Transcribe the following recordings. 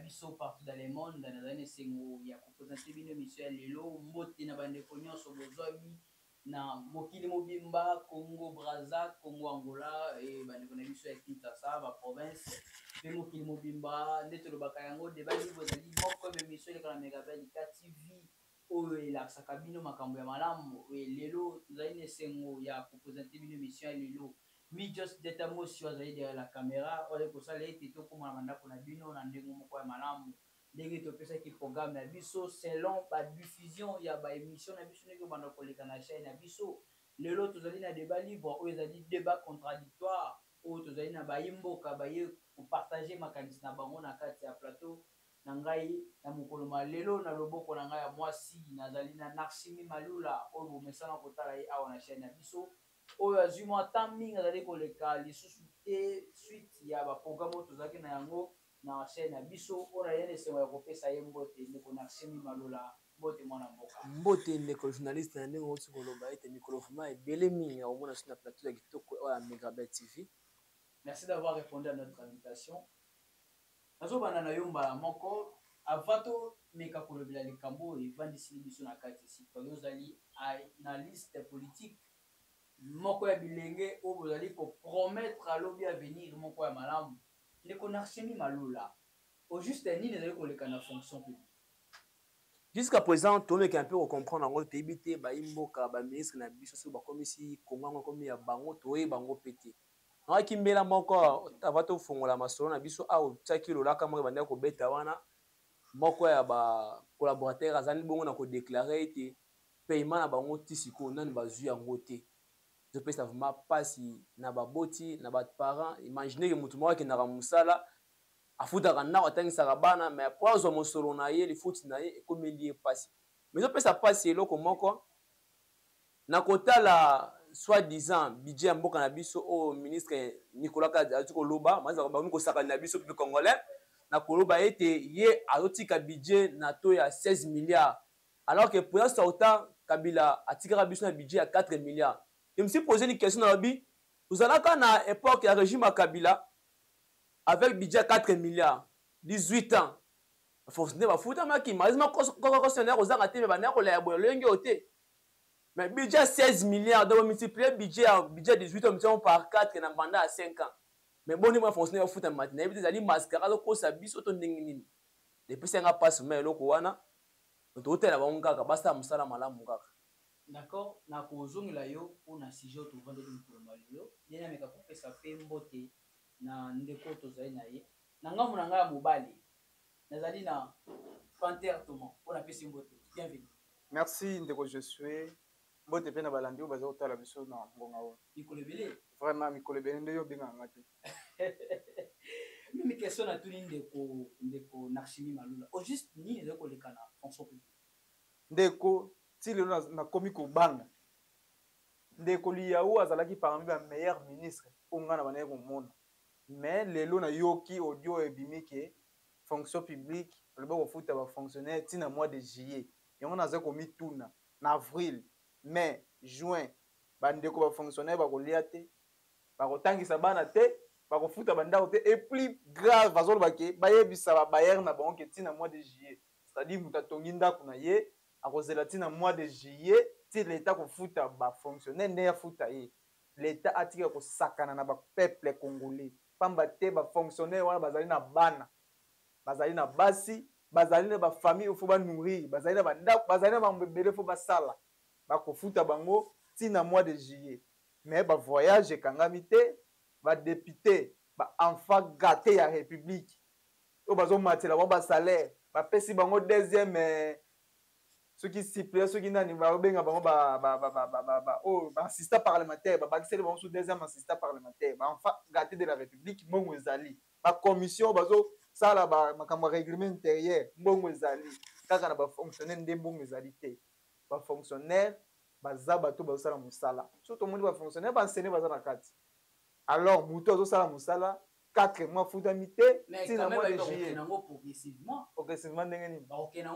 biso partout dans le monde dans les sengo ya représenter bino mission lelo mbote na bande konyoso bozwabi na mokili mobimba Congo Brazza Congo Angola et bande kona biso ya Kinshasa ba province pe mokili mobimba ndeto lobaka yango de bali bozali moko be mission le kana megabel TV oyo elakisaka bino makambo ya malamu lelo tozali na esengo ya kopresente bino mission ya lelo mi just deta mosi azali derrière la caméra oyo kosala ete tokóma na bandako na bino na ndenge moko ya malamu ndenge topesaki programme na biso selon badiffusion ya baémission na biso ndenge obanda koleka na chaîne na biso lelo tozali na débat libre oyo ezali débat contradictoire oyo tozali na bayimboka baye kopartage makanisi na bango na kati ya plateau na ngai na mokolo malelo na loboko na ngai ya mwasi nazali na Narsimi Malula oyo bomesana kotala ye awa na chaîne na biso oyo azwi mwa temps mingi azali koleka lisusu te suite ya baprogramme oyo tozalaki na yango na chaîne na biso oyo na ye na esengo ya kopesa ye mbote ndeko Narsimi Malula mbote mwana mboka mbote ndeko journaliste na ndenge oti koloba ete mikolo vraiment ebele mingi ya komona sur na plateau ya kitoko oyo ya Megabel TV. Merci d'avoir répondu à notre invitation. Nazobana na yo mbala moko avant to meka kolobela likambo evandisi biso na kati citoyen ozali na liste politique moko ya bilenge oyo bozali kopromettre alobi avenir moko ya malamu ndeko Narsimi Malula au juste nini ezali koleka na fonction publique jusqu'à présent tomeka un peu comprendre yango toyebi te bayimboka baministre na biso soki bakomisi kongo yango ekomi ya bango toyebi bango pe te nakaki mbela moko ava tofongola masolo na biso awa otiaki lolaka moko ebandaki kobeta wana moko ya bacolaborateur azali bongo na kodeklare ete paiement na bango ti sikoyo nani bazwi yango te ezopesa vraiment mpasi na baboti na baparent imagine ke motu moko akendaka mosala afutaka ndako atangisaka bana me po azwa mosolo na ye lifuti na ye ekomeli ye mpasi me ezopesa mpasi eloko moko na kotala soi-disant budget ya mboka na biso oyo ministre Nicolas Kadi azali koloba bakomi kosakana na biso public congolais na koloba ete ye azotika budget na to ya 16 milliards alors que président sortant Kabila atikaka biso na budget ya 4 milliards. Je me suis posé une question na lobi tozalaka na époque ya régime ya Kabila avec budget à 4 milliards 18 ans fonctionnaire bafutamaki mazima concessionnaire ozanga te me bana kolaya boya lenge ote mais budget 16 milliards donc multiplier budget 18 ans par 4 na mandat à 5 ans mais bon moi fonctionnaire bafuta matin na bizali mascarade ko sa biso to ndenge nini depuis ça nga passe mais loko wana totela bango kaka basta musala malamu kaka. D'accord na kozongela yo mpona sujet to vendre mokolo malelo yena meka kopesa pe mbote na ndeko tozali na ye na ngambo na ngai ya mobali nazali na Panthère Thomas mpona pesi mbote bienvenue. Merci ndeko je suis mbote pe na balandi oyo baza kotala biso na ngonga oyo mikolo ebele vraiment mikolo ebele nde yo obengaka te mimi question na tuni ndeko Narsimi Malula au juste nini ezali koleka na fonction publique ndeko ti lelo nakomi kobanga ndeko liyaou azalaki parmi ba meilleur ministre oyo ngai na bandaki komona mais lelo nayoki audio ebimi ke fonction publique oloba kofuta bafonctionnaire ntina mois de juillet yango naza komituna na avril mai juin bandeko bafonctionnaire bakolia te bakotangisa bana te bakofuta bandako te et plus grave bazoloba ke bayebisa babayere na bango ke ntina mois de juillet c'est-à-dire moto atongi ndako na ye akozela ntina mois de juillet ti leta kofuta bafonctionnaire nde afuta ye leta atika kosakana na bapeuple congolais pamba te bafonctionnaire wana bazali na bana bazali na basi bazali na bafamille ofo banourrir bazali na bandako bazali na bambebele fo basala bakofuta bango ntina mois de juillet mais bavoyage ekangami te badepute baenfant gâté ya république oyo bazomatela bango basalaire bapesi bango deuxième soki suppléant soki nani babenga bango oyo baassistant parlementaire babakiseli bango so deuxième assistant parlementaire baenfant gâté de la république mbongo ezali bacommission bazosala makambo ya règlement intérieur mbongo ezali kaka na bafonctionnaire nde mbongo ezali te bafonctionnaire baza bato bazosala mosala so tomoni bafonctionnaire baenseigne baza na kati alors moto azosala mosala 4 mois futami te ntina mois de juillet progressivement ndenge nini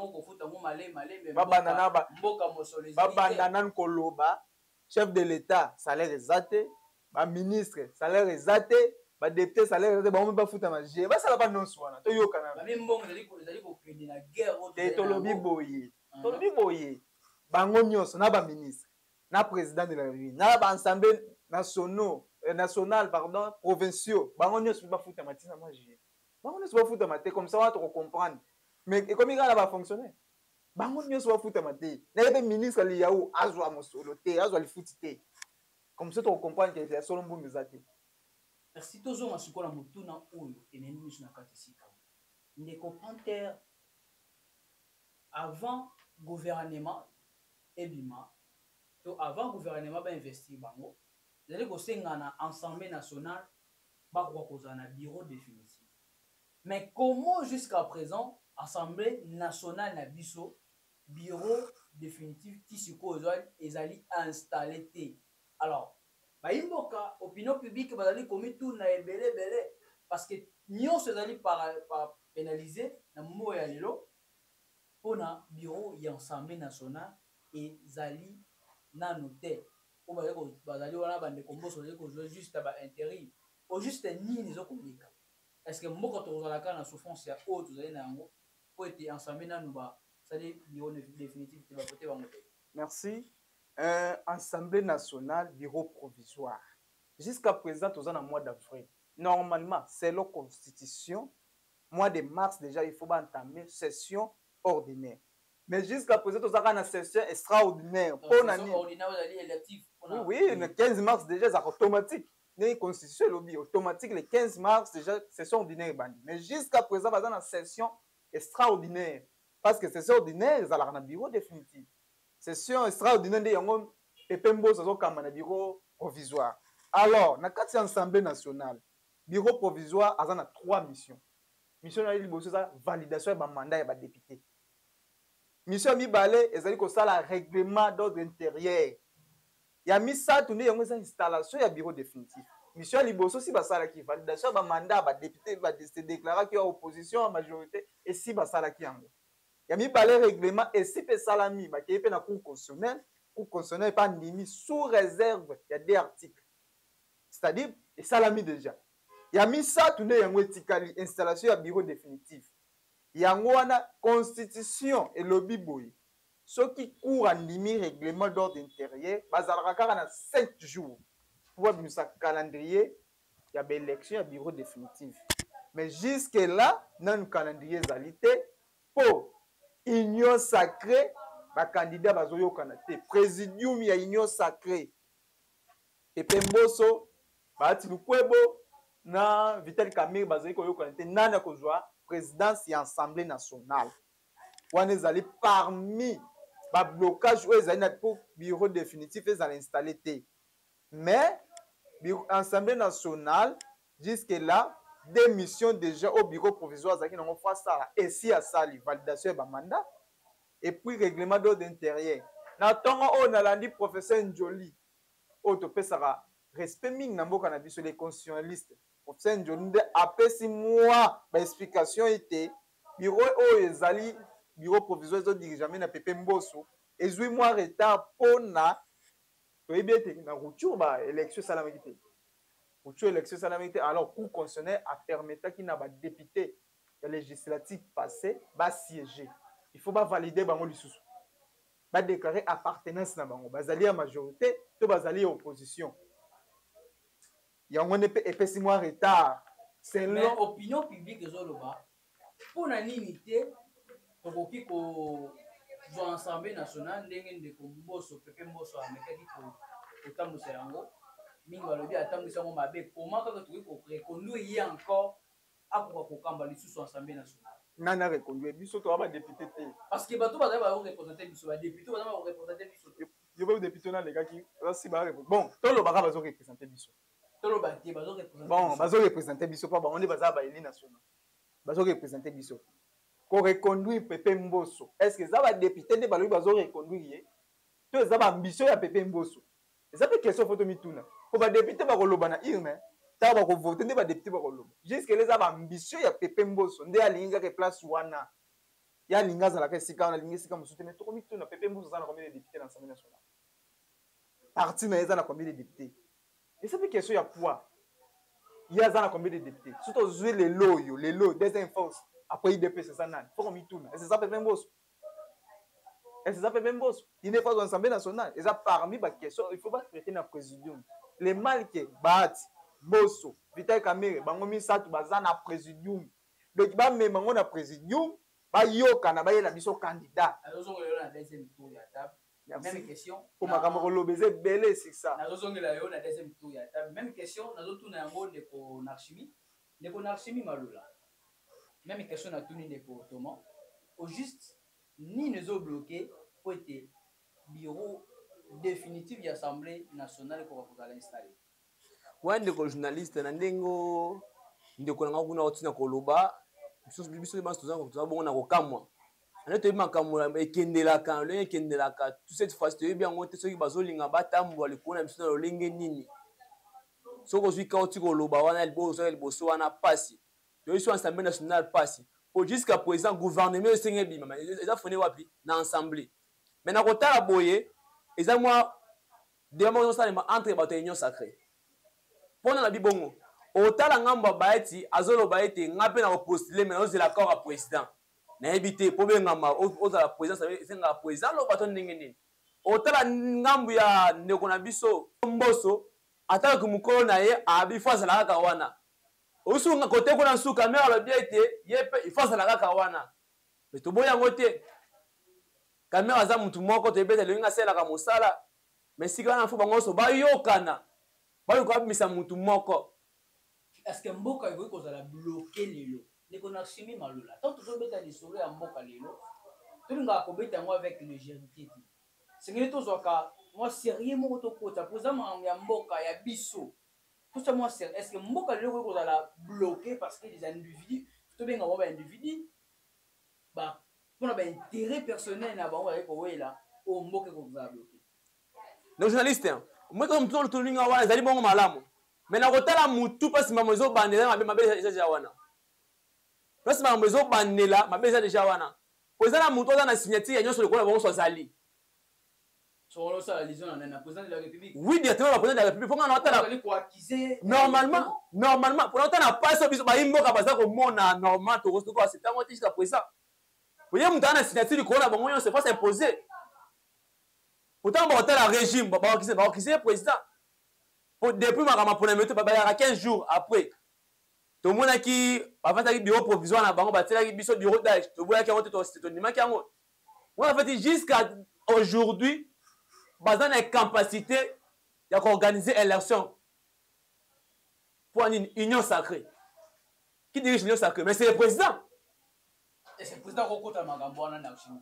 babanda nani koloba chef de l'état salaire eza te baministre salaire eza te badepute salaire te bango mpe bafuta magie basala banonso wana toyokana babi mbongo ezali kokende na guerre oyo te tolobi tozali boye tolobi boye bango nyonso na baministre na président de la république na baassemblée national pardon provinciaux bango nyonso mpe bafuta matina magie bango nyonso bafutama te comme ça wana tokocomprendre mais ekomi kaka na bafonctionnaire bango nyonso bafutama te naye mpe ministre liyahu azwa mosolo te azwa lifuti te comme ça tokocomprendre ke ya solo mbumbi eza te. merci tozonga sikoyo na motuna oyo ememi miso na kati esika ndeko Panther avant gouvernement ebima to avant gouvernement bainvestir bango ezali kosenga na assemblée nationale bakoka kozala na bureau définitif mais comment jusqu'à présent assemblée nationale na biso bureau définitif ti sikoyo ezali installé te alors bayimboka opinion publique bazali komituna ebele parce que nyonso ezali par pénalisé na momo ya lelo mpona bureau ya assemblée nationale ezali nano te oyo bazali wana bandeko mboso bazali kozwa juste baintérim o juste nini ezokoleka est-ce que mboka tokozalaka na souffrance ya oyo tozali na yango po ete assemblée nano basali bureau définitif te bakote bango te. Merci. Assemblée nationale, bureau provisoire. Jusqu'à présent, nous sommes en mois d'avril. Normalement, c'est la constitution. Mois de mars, déjà, il faut entamer session ordinaire. Mais jusqu'à présent, nous sommes en session extraordinaire. Session ordinaire, vous allez électif. Oui, le 15 mars, déjà, c'est automatique. La constitution est automatique. Le 15 mars, déjà, session ordinaire. Mais jusqu'à présent, nous sommes en session extraordinaire. Parce que session ordinaire, c'est un bureau définitif. Session extraordinaire de yango epembo sazo kamba na bureau provisoire. Alors, na kati ya assemblée nationale, bureau provisoire a na 3 missions. Mission na liboso za validation ya mandat ya ba député. Mission mibale ezali ko sala règlement d'ordre intérieur. Ya misatu nde yango za installation ya bureau définitif. Mission liboso si ba sala ki validation ya mandat ba député ba se déclarer ki opposition à majorité et si ba sala ki yango. Il y a mis par les règlements et si pe salami ba ki pe na cour constitutionnelle pas ndimi sous réserve il y a des articles c'est-à-dire et salami déjà il y a mis ça tout yango etikali installation ya bureau définitif yango wana constitution et lobby boy ceux qui courent ndimi règlement d'ordre intérieur bazalaka kaka na 5 jours pour bimisa calendrier il y a élection ya bureau définitif mais jusque là non calendrier zalité pour union sacrée ba candidat bazoyokana te présidium ya union sacrée epemboso baati lukwebo na Vital Kamerhe bazoyi koyokana te nani kozwa présidence ya assemblée nationale wana ezali parmi ba blocage oyo ezali na pour bureau définitif ezala installé te mais assemblée nationale jusque là des missions déjà au bureau provisoire zaki nango face à et si à sali validation ba mandat et puis règlement d'ordre intérieur na tongo o na landi professeur Njoli o to pesaka respect mingi na mboka na biso les constitutionnalistes professeur Njoli nde apesi moi ba explication ete bureau o ezali bureau provisoire zo dirigeant na Pepe Mboso ezui moi retard pona to ebete na rupture ba élection salamaki te rupture élection salamaki te alors cour constitutionnelle a permettre qu'il na ba député législatif passé ba siéger il faut pas valider bango lisusu ba déclarer appartenance na bango bazali ya majorité to bazali ya opposition yango ne pe epesi moi retard c'est mais opinion publique ezoloba pona nini te tokoki ko zo assemblée nationale ndenge ndeko Mboso Pepe Mboso amekaki kotambusa yango mingi balobi atambwisa yango mabe comment kaka tokoki ko reconduire ye encore akoka kokamba lisusu assemblée nationale nana reconduire biso to ba député te parce que bato bazali ba représenter biso ba député bazali ba représenter biso yo ba député na lekaki si ba bon tolo baka bazo représenter biso tolo ba te bazo représenter bon bazo représenter biso pa ba on est bazaba ba élu national bazo représenter biso ko reconduire Pepe Mboso est-ce que ça va député nde balobi bazo reconduire ye to za ba ambition ya Pepe Mboso eza pe question photo mituna ko ba député ba koloba na irme ta ba ko voter nde ba député ba koloba jusque les aba ambition ya Pepe Mboso nde alinga ke place wana ya linga za la ke sika na linga sika musuté mais to mituna Pepe Mboso za na combien de députés dans l'Assemblée nationale parti na eza na combien de députés et ça pe question ya poids yaza na combien de députés surtout ozwi lelo deuxième force après IDP c'est ça nani faut qu'on mituna et c'est ça peut même boss et c'est ça peut même boss il n'est pas dans l'Assemblée nationale et ça parmi ba question il faut pas traiter na présidium les mal que Bahati Bosso Vital Kamerhe bango misatu baza na présidium donc ba même bango na présidium ba yoka na ba yela biso candidat azozongela na deuxième tour ya table même question pour makambo kolobeze belé c'est ça nazozongela yo na deuxième tour ya table même question nazotuna yango ndeko Narchimi Malula même question na tuni ndeko Thomas au juste ni nezo bloqué pour être bureau définitif de l'Assemblée nationale pour installer. Ouais, ndeko journaliste na ndengo ndeko nanga kuna otina koloba biso ba stuza bongo na kokamwa ana to makamwa ekendelaka le ekendelaka tout cette fois to bien ngote soki bazolinga batambwa likona biso na lolenge nini soko zwi kauti koloba wana liboso wana pasi to iso Assemblée nationale pasi au jusqu'à présent gouvernement senge bima eza fone wapi na assemblée mais na kotala boye eza moi demande ça entre bato union sacrée pona na bibongo otala ngamba baeti azoloba ete ngape na postuler mais ozela corps à président na ebité po bengama ozala président senga président lo bato ndenge nini otala ngambu ya ndeko na biso Mbosso ataka kumukolo na ye abi face la kaka wana osunga kote ko na suka mais alobi ete yepe face la kaka wana mais to boya ngote kamera za mutu moko to ebeta linga sela ka mosala mais sika na fu bango so ba yokana ba ko abimisa mutu moko. Est-ce que mboka iko kozala bloquer lelo ndeko Narchimi Malula tant to beta lisolo ya mboka lelo tulinga ko beta ngo avec légèreté c'est que to zoka moi sérieux moko to kota poza ya mboka ya biso tout ça moi sérieux est-ce que mboka lelo ko kozala bloquer parce que les individus to benga ba individu ba pour ba intérêt personnel na bango ba ko wela o mboka ko kozala bloquer. Le journaliste moi comme tout le tulinga wana zali bongo malamu mais na kotala mutu pasi mamezo bandela mabe déjà wana pasi mamezo bandela mabe déjà wana pozana mutu za na signature ya nyonso lekola bongo so zali sur ça la liaison na président de la République oui directement le président de la République ponga na otala normalement pour otala passe biso ba imboka baza ko mona normal to ko c'est tant jusqu'à présent voyez mutu na signature lekola bongo nyonso faut s'imposer pourtant ba otala régime ba okise président depuis ma pour mettre ba 15 jours après to mona ki avant ta bureau provisoire na bango batela ki biso bureau d'âge to boya ki on to ndima ki yango on a fait jusqu'à aujourd'hui bazana une capacité d'organiser élection pour une union sacrée. Qui dirige l'union sacrée? Mais c'est le président. Et c'est le président qui a magambo wana Narchimi.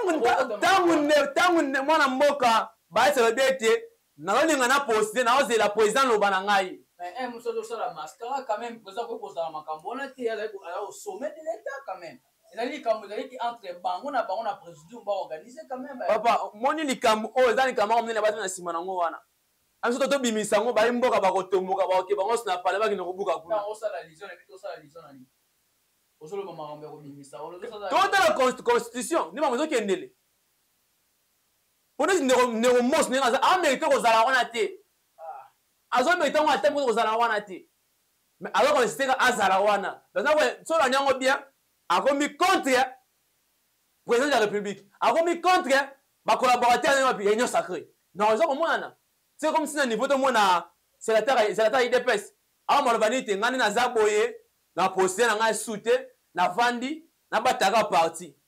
Tangu mwana mboka ba se rebete na olinga na poster na ose la président lobana ngai. Mais muso so la mascara quand même président ko poster magambo wana te ala au sommet de l'état quand même. C'est-à-dire qui entre bango na président va organiser quand même. Papa, moni likambo o ezali kamaro mnene bato na sima nango wana. Amso to bimisa ngo ba imboka ba kotomboka ba oke bango sina pala ba kinokubuka kuna. Na osala lision et tout ça la lision nani. Osolo mama ngombe ko bimisa. Tota la constitution ni ba mozo kendele. Pona ne mos ne ngaza Amerika ko zala wana te. Azo Amerika ngo ate ko zala wana te. Mais alors qu'on c'était azala wana. Donc so la nyango bien a commis contre le président de la République, a commis contre ma collaborateur de l'Union sacrée. Non, c'est comme si à niveau de mon sénateur IDPS, a mon vanité, ngani na zaboye, na poster na soute, na vandi, na bataka parti.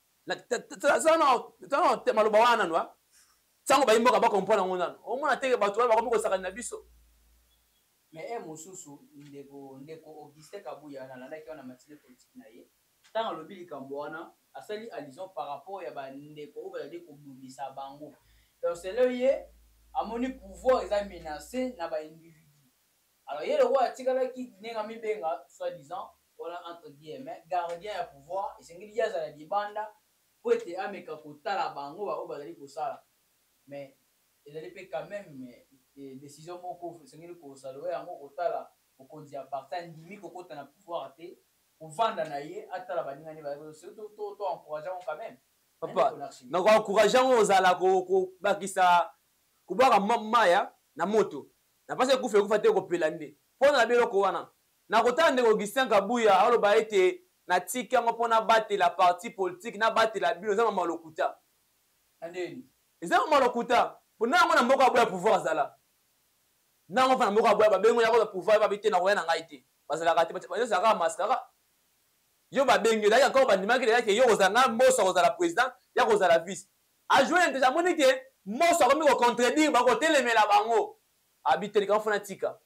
Ça non, maloba wana no. Sango ba imboka ba comprendre ngona. O mona teke bato ba komiko saka na biso. Mais mususu ndeko Augustin Kabuya na landa ki wana matile politique na ye. Tant le bili kamboana asali alison par rapport ya ba ndeko ba de ko bubisa bango donc c'est là yé amoni pouvoir est menacé na ba individu alors yé le roi tikala ki nenga mibenga soi disant voilà entre guillemets gardien ya pouvoir et sengili ya za di banda pour être ameka ko tala bango ba obali ko sala mais il allait quand même décision moko sengili ko sala yango ko tala ko konzi a partant ndimi ko kota na pouvoir te pour vendre naie atala baningani ba surtout to encourageant quand même papa donc encourageant ozala ko bakisa ko baka maya na moto na pase ku fe ku fate ko pelande pona na biloko wana na kotala ndeko Augustin Kabuya aloba ete na tika ngo pona battre la parti politique na battre la bino za mama lokuta andeni eza mama lokuta pona ngo na mboka boya pouvoir zala na ngo fa na mboka boya ba bengo ya ko pouvoir ba bité na koya na ngai te bazala kati ba za ka maskara yo ba bengo là encore ba ndimaki là ke yo kozanga Mbosso kozala président ya kozala vice a jouer déjà monike Mbosso ko mi ko contredire ba ko telemela bango habiter ka fona tika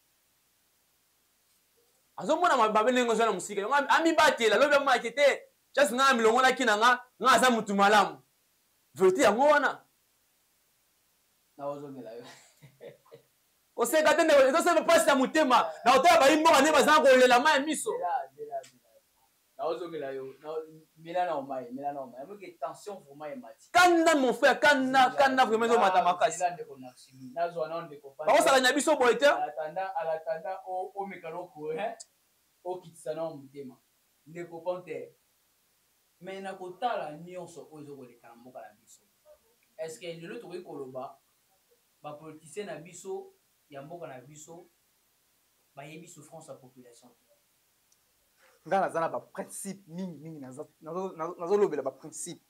azomona mababele ngo zana musika ami batela lobe makete just nga milongo na kinanga nga za mutu malamu vérité yango wana na ozongela yo oseka tende ezo se passe na mutema na otaba imbo ne bazana ko lela ma miso na ozongela yo na milana o mai amoke tension vraiment emati kana mon frère kana vraiment zo mata makasi na zo na onde ko pa osala nya biso boite alatanda o mekano ko o kitsana o mutema ndeko ponte mais na kotala nyonso ozo ko lekana mboka na biso est-ce que lelo to ko loba ba politicien na biso ya mboka na biso ba yebi souffrance ya population nga naza na ba principe mingi nazo lobela ba principe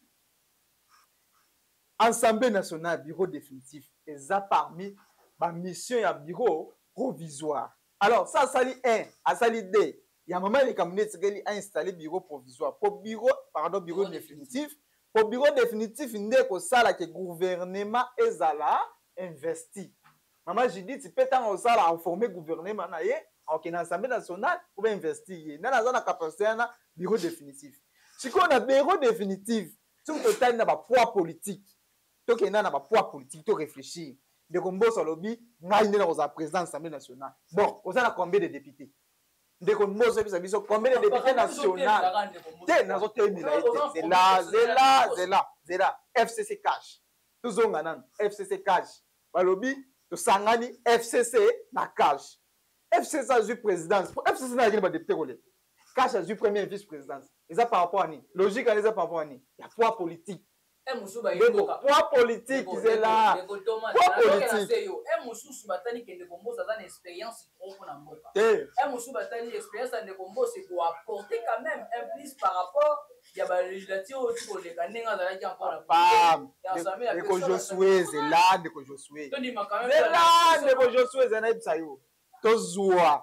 Assemblée nationale bureau définitif eza parmi ba mission ya bureau provisoire. Alors ça sali 1 asali 2 ya maman les cabinet tseli a installé bureau provisoire pour bureau définitif pour bureau définitif ndeko sala ke gouvernement ezala investi. Maman Judith peut en sala informer gouvernement na ye OK na Assemblée nationale pour investir. Na na capacité na bureau définitif. Si qu'on a bureau définitif sur total na ba poids politique. To ke na ba poids politique to réfléchir. De Mbosso lobby ngai ndena ko za président de l'Assemblée nationale. Bon, on a combien de députés? De Mbosso biso combien de députés nationaux? Te nazo terminer c'est là FCC cash. Tuzonga nan FCC cash. Ba lobby to sangani FCC na cash. FCC a eu présidence. FCC n'a pas de député relais. Cash a eu premier vice-présidence. Et ça par rapport à ni. Logique à ça par rapport à ni. Il y a poids politique. Poids politique, c'est là. Poids politique. Mususu batani kende kombosa za expérience trop na mboka. Mususu batani expérience de kombosa c'est pour apporter quand même un plus par rapport ya ba législative au de kanenga za ki encore la pam. De ko Josué c'est là de ko Josué. C'est là de ko Josué za na ibsayo. Tozwa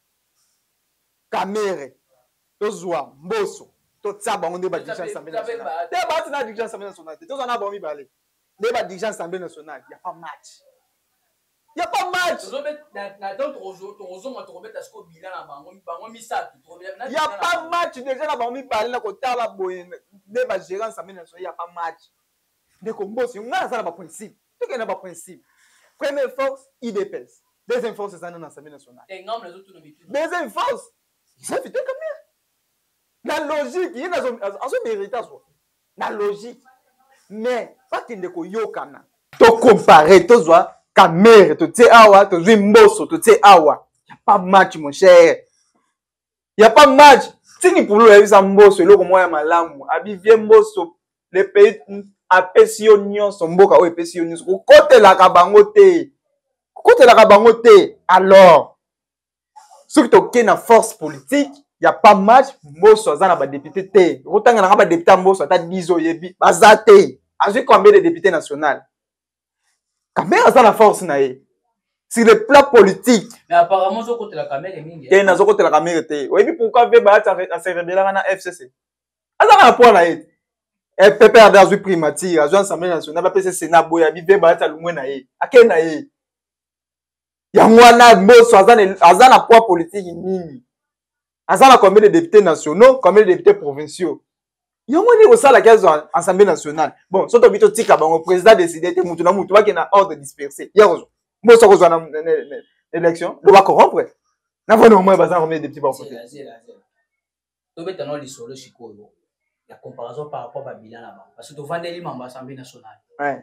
Kamere. Tozwa Mbosso. To tsaba on débat dirigeant Assemblée nationale. Débat na dirigeant Assemblée nationale. To on a bon mi balé. Débat dirigeant Assemblée nationale, il y a pas match. Il y a pas match. Na d'autres ozongo to remettre ce ko bilan na bango misatu. Il y a pas match déjà na bango mi balé na ko tala boye débat gérant Assemblée nationale, il y a pas match. De Mbosso, on a ça na principe. To ke na ba principe. Première force IDPS. Deuxième force c'est dans l'Assemblée nationale. Deuxième force, ça fait comme la logique, il y a un méritage. La logique. Mais, pas qu'il ne yokana. To comparer, to zwa, Kamere, to tse awa, to zwi Mbosso, to tse awa. Il n'y a pas match, mon cher. Il n'y a pas match. Si ni pour le sa Mbosso, le moyen malamu, abivie Mbosso, le pays a pesio nyon, son boka ou pesio nyon, côté la kabangote. Côté la kabangote, alors, surtout qu'il y a une force politique, il n'y a pas match, Mbosso a un député té. Autant qu'il y a un député Mbosso, il y a 10 ans, il y a zaté. J'ai combien de députés nationaux? Kamere a la force naé. Sur le plan politique. Mais apparemment, je côté la Kamere est mingi. Et nazo côté la Kamere té. Oui, pourquoi Veba a se révéler na FCC? A un point naé. Et PPRD a joué primature, a joué Assemblée nationale, a passé Sénat boya, Veba a lumwe naé. A quel naé? Il y a un Mbosso a un poids politique mingi. Azala combien de députés nationaux, combien de députés provinciaux. Il y a un ça la case de l'Assemblée nationale. Bon, si tu as dit que le président a décidé que tu as un ordre dispersé. Il y a un Mbosso a une élection, il va corrompre. Il y a un des petits partis. Tu as un solo Chico. Il y a comparaison par rapport à bilan là-bas. Parce que tu vends des membres de l'Assemblée nationale. Ouais.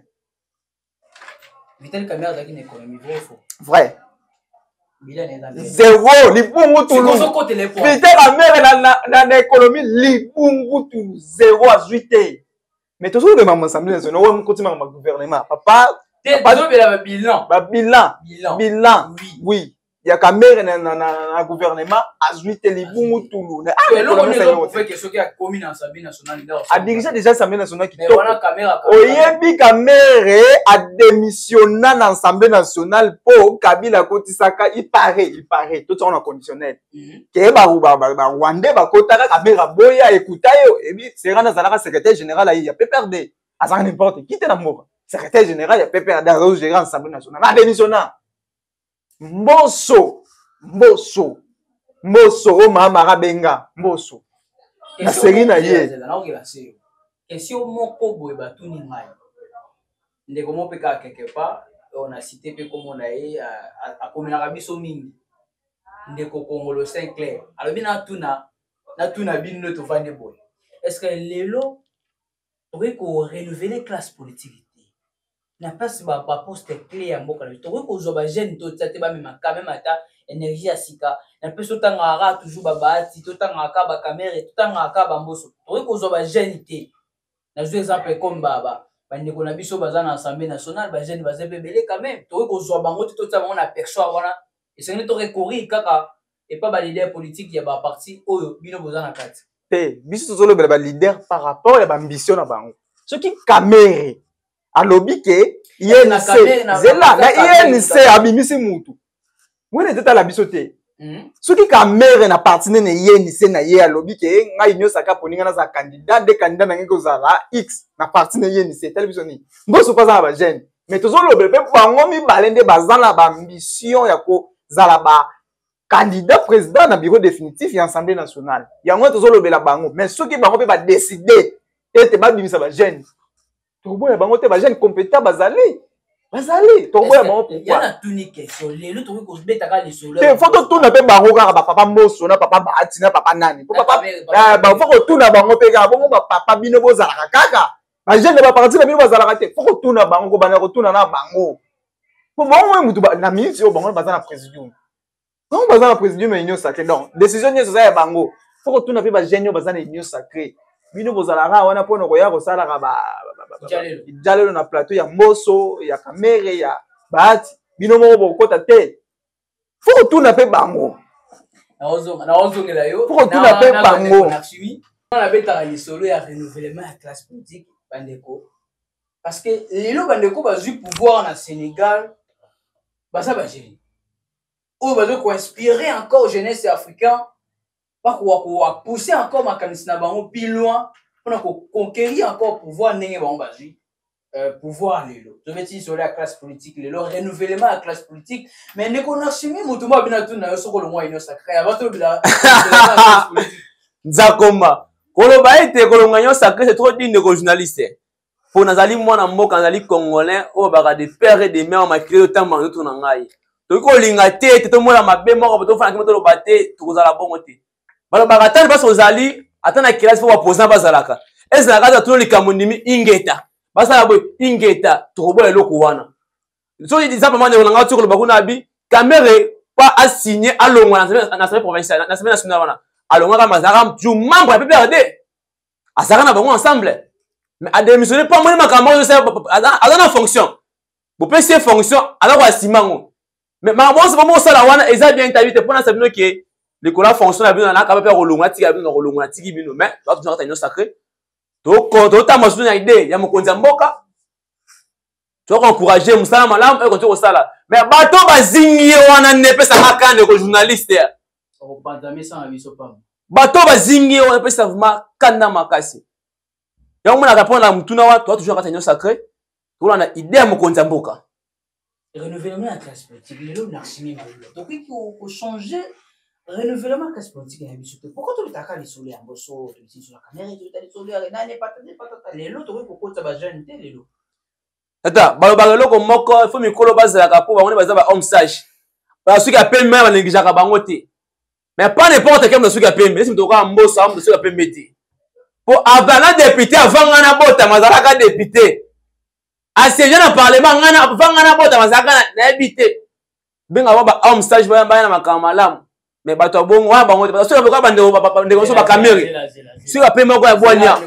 Vital Kamere a une économie vrai ou faux? Vrai. Zéro, libungu tulu. Vital Kamere dans l'économie, libungu tulu. Zéro à 8. Mais toujours le membre de l'Assemblée nationale, on continue dans le gouvernement. Papa, bilan. Bilan. Oui. Il ya kamere na gouvernement azwi te libungu tulu adirige déjà assemblée nationale kitoko oyebi kamere adémissionna na assemblée nationale po Kabila kotisaka il paraît tout ça on a conditionnel ke Rwandais bakotaka kamera boya écouta yo ebi serana zalaka secrétaire général ya PPRD azaka n'importe qui te na mboka secrétaire général ya PPRD azo gérer assemblée nationale adémissionna Mboso o mama benga Mboso na série na ye question moko boye batuni ngai ndeko mopeka quelque part on a cité pe comme on a ye a komelaka biso mingi ndeko Kongolo Saint-Clair alobi na tuna bino to vande boye est-ce que lelo tokoki ko renouveler classe politique na place ba poste clé ya mboka to ko zo ba jeune to tsate ba mema quand même ata énergie ya sika na peso tanga ra toujours ba baati to tanga ka ba caméra to tanga ka ba mboso to ko zo ba jeune te na zo exemple comme baba bandeko na biso baza na assemblée nationale ba jeune baza bebele quand même to ko zo bango to tsa bango na perso wana et c'est ne to recourir kaka et pas ba leader politique ya ba parti oyo bino boza na kati te biso to lo ba leader par rapport ya ba ambition na bango ce qui camere alobi ke INC zela na INC abimisi mutu wene teta la biso te soki kamere na partenaire na INC na ye alobi ke ngai nyo saka poninga na za candidat de candidat na ngeko zala X na partenaire INC tel biso ni mboso pas za ba jeune mais tozo lobe pe bango mi balende bazana ba ambition ya ko zala ba candidat président na bureau définitif ya assemblée nationale yango tozo lobe la bango mais soki bango pe ba décider ete ba bimisa ba jeune toboya bango te ba jeune compétent bazali toboya bango pourquoi yana tuni question lelo to ko betaka les solo te faut tout na pe bango kaka ba papa Mboso na papa Bahati na papa nani papa ba faut tout na bango pe kaka bongo ba papa bino bozalaka kaka ba jeune ba parti na bino bazalaka te faut tout na bango ko bana ko tuna na bango po bango mutu na minute yo bango bazana président bango bazana président mais union sacrée donc décision ni ça ya bango faut tout na pe ba jeune bazana union sacrée bino bozalaka wana pona ko ya ko sala ka ba jalelo na plateau ya Mboso ya kamere ya Bahati bino moko bokota te faut tout na pe bango na ozongela yo faut tout na pe bango na beta les solo ya renouvellement ya classe politique bandeko parce que lelo bandeko bazui pouvoir na Sénégal basa ba jeune ou bazo ko inspirer encore jeunesse africain pas quoi pousser encore makanisi na bango plus loin pour conquérir encore pouvoir ndenge bango bazui pouvoir lelo je vais dire sur la classe politique lelo renouvellement la classe politique mais ndeko na chimi mutu mo bina tuna yo soko le mois ino sacré abato bila nzakomba koloba ete kolonga nyo sacré c'est trop digne de journaliste pour nazali mwana mboka nazali congolais o baka de père et de mère ma créé tamba nto na ngai to ko linga te to mona mabe moko to fana kimoto lo bate to kozala bongo te balo baka tani baso ozali atana classe fo opposant bazalaka ezala kaza to likambo ndimi ingeta basala boy ingeta to kobola eloko wana so il disait pas na ngati ko bakuna bi camere pas a signé alongwa na assemblée provinciale na assemblée nationale wana alongwa kama mazara du membre ya PPRD asaka na bango ensemble mais a démissionné pas moi makambo yo ça azana fonction bo pese fonction alors a simango mais makambo c'est pas moi ça la wana eza bien invité pour na sabino que le cola fonction na bino na ka pa rolonga tika bino rolonga tiki bino mais tu vas toujours être sacré to ta masu na idée ya mokonzi mboka tu vas encourager musala malamu et continuer sala mais bato bazingi wana ne pesa makande ko journaliste o pandami sans biso pam bato bazingi wana pesa makanda makasi yango mona répondre na mutuna wa tu toujours être sacré to na idée ya mokonzi mboka renouvellement la classe politique lelo na chimi malula donc il faut changer renouvellement classe politique na biso pourquoi tu l'as les solo ya Mboso tu dis sur la caméra tu as les solo ya nani pas lelo to ko kota ba jeune te lelo tata baloba loko moko il faut mikolo bazalaka po bango baza ba homme sage ba suki appelle même négligera bango te mais pas n'importe quel suki appelle mais si tu ka Mboso am suki appelle meti pour avant député avant ngana bota mazalaka député a siéger na parlement ngana avant ngana bota mazalaka na député benga ba homme sage ba na makamalamu mais bato bongo wa bango parce que ba ndeko so ba caméra sur appelle moko ya boania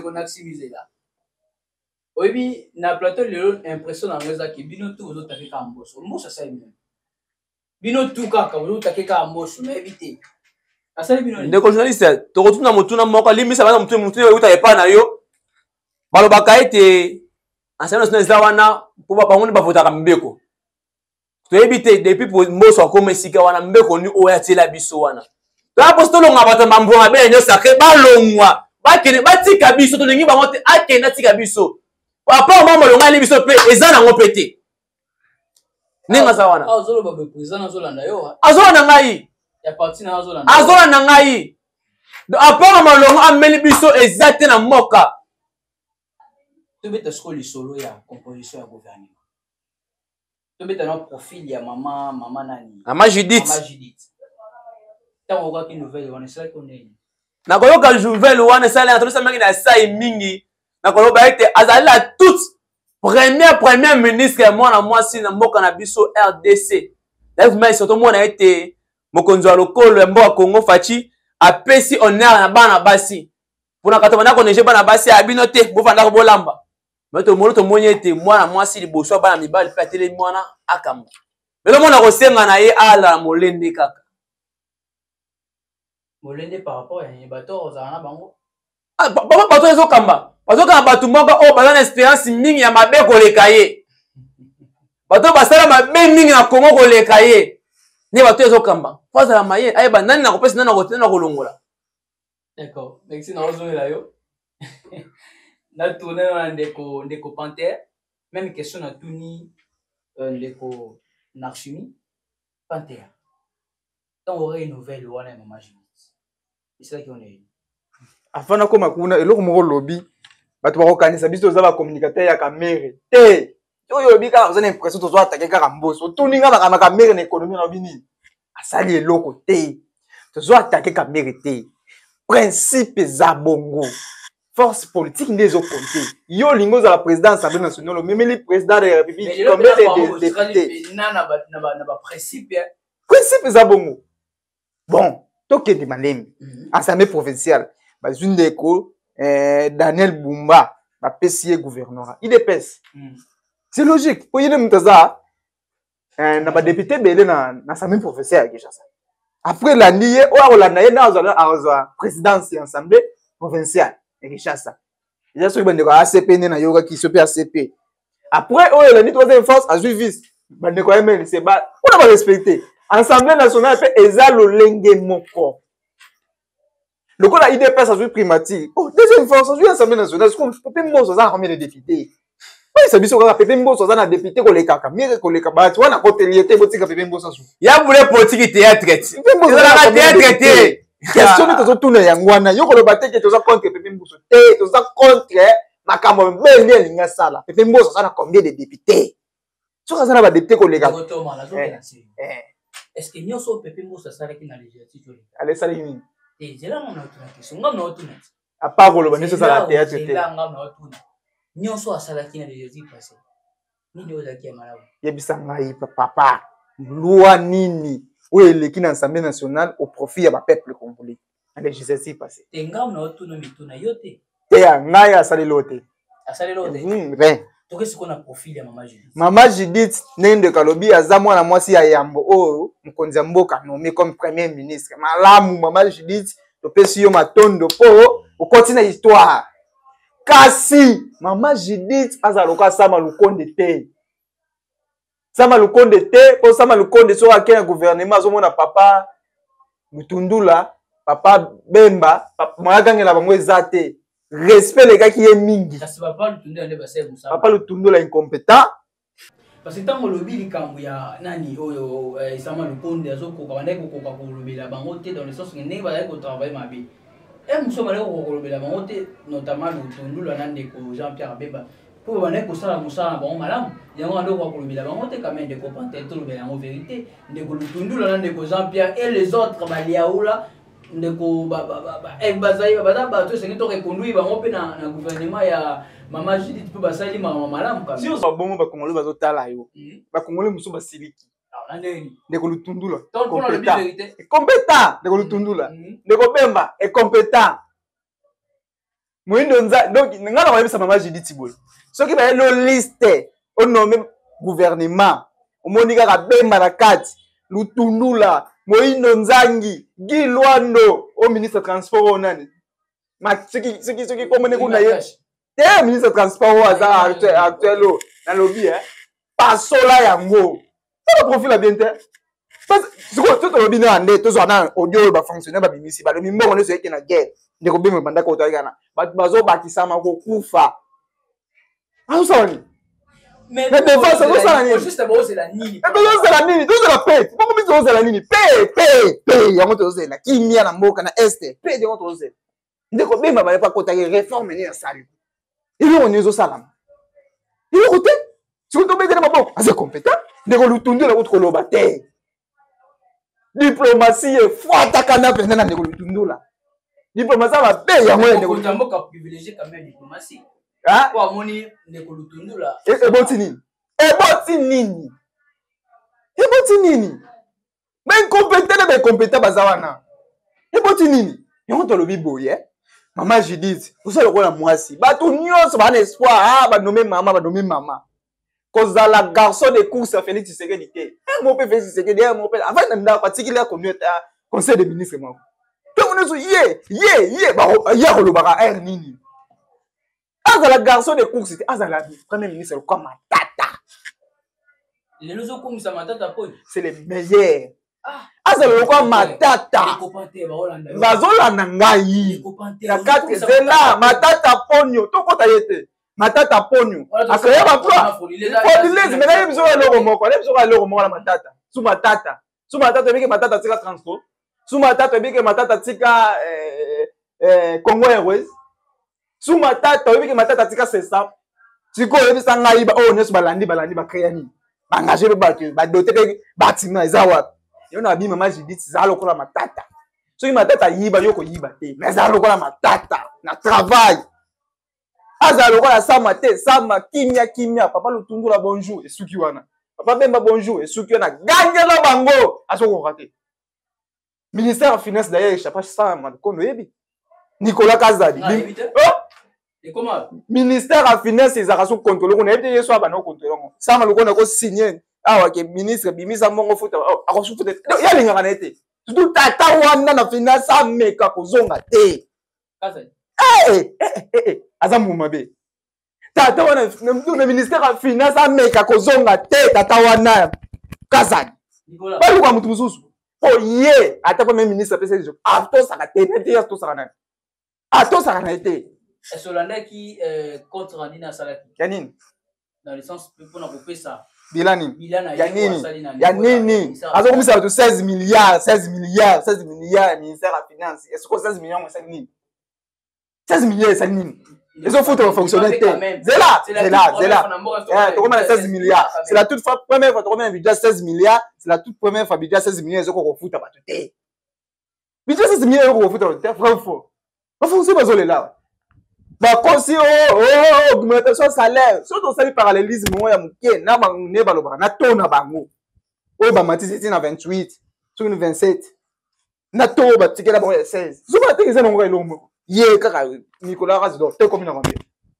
oyebi na plateau lelo impression na ngeza ki bino tout ozo taper ka Mboso ça ça même bino tout kaka bino takeka mboso mais éviter asali bino ndeko journaliste to retourna motuna moko limisa bana motuna uta epa na yo balobaka ete Assemblée nationale eza wana po bango nde bavotaka mbeko toyebi te depuis mboso akoma esika wana mbeko ni oyo atiela biso wana toyaposi tolonga bato bambonga bene nyonso sacré balongwa bakende batika biso tolingi bango te akende atika biso papa mama molongani biso mpe eza nango mpe te ndenge aza wana azolanda ngai azolanda ngai apart malongo ameli biso eza te na mboka tobeta siko lisolo ya composition ya gouvernement tobeta na profil ya mama nani mama Judith ntango okaki nouvelle wana esalaki ondeni nakoloka nouvelle wana esali na tolisa mingi na sai mingi nakoloba ete azali la toute première ministre ya mwana mwasi na mboka na biso RDC davima iso tomona ete mokonzi wa lokolo ya mboka Congo Faci apesi honneur na bana basi mpona kato bana koneje bana basi abino te bofandaka bolamba mais tomoni tomoni ete mwana mwasi liboso ya bana mibali mpe atelemi mwana akamba lelo mona kosenga na ye ala molende kaka molende par rapport ya bato ozala na bango bato ezokamba bazokamba bato moko oyo baza na expérience mingi ya mabe koleka ye bato basala mabe mingi na Kongo koleka ye nde bato ezokamba po azala maye ayeba nani na kopesa nani na kolongola. D'accord, merci na ozoela yo na tourné na ndeko Panther même question na tuni ndeko Narchimi Panther tant aurait une nouvelle wana mama Judith c'est ça qui on est afana koma kuna eloko moko lobby bato bakokanisa biso toza ba communicateur ya kamere te oyo lobi kaka ozana impression tozo attaquer kaka mboso tuninga ba kamere na économie na bini asali eloko te tozo attaquer kamere te principe za bongo force politique ndezo compter yo lingo za la présidence assemblée nationale même le président de la république combien de députés na ba principe za bongo bon toke de malemi assemblée provinciale bazundeko Daniel Bumba ba PCA gouvernorat IDPS c'est logique pour yene mutaza na ba député belé na assemblée provinciale ya Kinshasa après la nié o Rolanda ye na azwa présidence ya assemblée provinciale ya Kinshasa déjà so bandeko ACP na yoga ki so pe ACP après o la ni troisième force a vice bandeko ML c'est ba on va respecter assemblée nationale pe ezalo lenge moko le coup la IDPS a joué primatique oh deuxième force a joué assemblée nationale comme peut mboso za combien de députés oui ça biso ka pepe mboso za na député ko lekaka mire ko leka ba tu wana ko teliete botika pepe mboso su ya boule politique théâtre ezalaka théâtre te question ni tozo tuna yango wana yo ko loba te ke toza contre pepe mboso te toza contre makambo mbeli elinga sala pepe mboso za na combien de députés so ka za na ba député ko leka est-ce que nyoso pepe mboso sala ki na législative allez sala nini et je la mona tuna question ngam na tuna à part ko loba ni so sala théâtre te ngam na tuna nyoso asala ki na législative passé nini ozaki ya malamu yebisa ngai papa loi nini oyo eleki na assemblée nationale au profit ya ba peuple congolais na législative passé te ngam na tuna mituna yo te te ya ngai asali lote rien tokesi kona profil ya mama Judith nende kalobi aza mwana mwasi ya yambo oyo mokonzi ya mboka nommé comme premier ministre malamu mama Judith topesi yo matondo po okoti na histoire kasi mama Judith azaloka sama lukonde te po sama lukonde so akena gouvernement azomona papa Mutundula papa Bemba mwakangela bango ezate respect les gars qui est mingi papa Lutundula incompétent parce que tant lobby likambo ya nani oyo sama lukonde azokoka bandeko koka kolobela bango te dans le sens que ne ba ko travailler mabe muso baleko kolobela bango te notamment Lutundula nande ko Jean-Pierre Bemba pour bandeko sala musala bango malamu yango ndeko kolobela bango te quand même de comprendre tout le en vérité ndeko Lutundula nande ko Jean-Pierre et les autres baliaoula ndeko bazai bato sengi to reconduire bango pe na gouvernement ya mama Judith pe basali mama malamu quand si on bongo ba Congolais bazotala yo ba Congolais muso basiliki ndeko Lutundula compétent ndeko Lutundula ndeko Bemba est compétent moindo nza donc ngana ba bisa mama Judith boy soki ba lo liste on nommé gouvernement omonika ka Bemba na kati Lutundula, Moïno Nzangi, Guy Luando, au ministre transport au nani. Ce qui comme on est ministre transport au hasard actuel dans le lobby, pas sola yango. Ça le profil a bien été. Tout le lobby n'a pas tout ça audio va fonctionner ba bimisi ba le mimo on est sur qui na guerre. Ne ko bima banda ko tayana. Ba bazo bakisa ma ko kufa. Ah ça on. Mais devant ça ça la juste d'abord c'est la nini. C'est la nini, c'est la paix. Pourquoi vous c'est la nini? Paix, yango to c'est la kimia na mboka na este. Paix de votre c'est. Ne ko bima ba pas ko tayer réforme ni salut. Il on est au salam. Il est côté. Si vous tombez dans ma boque, c'est compétent. Ne ko lutundu la autre lobate. Diplomatie foi takana pendant ne ko lutundu la. Diplomatie va paix yango ne ko lutundu ka privilégier quand même diplomatie. Ah, kwa moni ne ko lutundu la. Eboti nini? Mais compétent bazawana. Eboti nini? Yango to lobi boye. Maman Judith, vous savez quoi la moisi? Ba tout nyos ba espoir, ah ba nommer maman. Cause la garçon de course à Félix Tshisekedi. Mon père Félix Tshisekedi, mon père avant nda particulier conseil des ministres moi. Tout on est ba ya ko lobaka nini. La garçon de course, c'était la premier ministre comme Matata. Les autres comme ça, Matata, c'est le meilleur. Le comme Matata. Bazola nangai. La carte c'est là, Matata Ponyo. Tout quoi t'as Matata Ponyo. Après il va quoi? Faut mais là il besoin de l'euro moko. Il besoin de l'euro moko la Matata. Sous Matata bien que Matata tika transport. Sous Matata bien que Matata tika Congo Airways. Sous Matata, oui que Matata tika c'est ça. Si quoi il bisa ngai ba oh nesu balandi ba créer ni. Ba engager ba doter bâtiment ezawa. Yo na bi maman Judith za lokola Matata. So Matata yiba yoko yiba te. Mais za lokola Matata na travail. Aza lokola sama te, sama kimia papa lutundu la bonjour et suki wana. Papa bemba bonjour et suki wana gagner la bango. Asoko raté. Ministère des Finances d'ailleurs, je sais pas ça man kono yebi. Nicolas Kazadi. Et comment? Ministère des Finances, ils ont contrôlé. On a été soit non contrôlé. Ça m'a le signé. Ah ok, ministre bimisa mongo foot. Ah ko foot. Ya linga kanete. Tout tata wana na finance ça meka ko zonga te. Kazadi. Azamu mabe. Tata wana le ministère des Finances ça meka ko zonga te tata wana. Kazadi. Nicolas. Ba luka mutu mususu. Oh ye, ata pas même ministre PC. Ah to saka te, ne te to saka na. Ah to saka na te. Est-ce Hollandais qui contre Randina Salaki? Yanine. Dans le sens pour nous ça. Bilani. Yanini. Azo comme ça 16 milliards, ministère des Finances. Est-ce que 16 millions c'est nini? 16 milliards c'est nini? Les autres faut fonctionner. C'est là. Tu commences 16 milliards. C'est la toute première fois tu commences budget 16 milliards, c'est la toute première fois budget 16 milliards est-ce qu'on fout à battre. Budget 16 milliards on fout à battre. Franchement. On fonctionne pas là. Bah conseil augmentation salaire surtout ça parallélisme moi ya muke na ba ne ba loba na to na bango o ba matisi na 28 sur 27 na to ba tikela ba 16 so ba tikisa na ngwa lomo ye kaka Nicolas Razido te comme na ngwa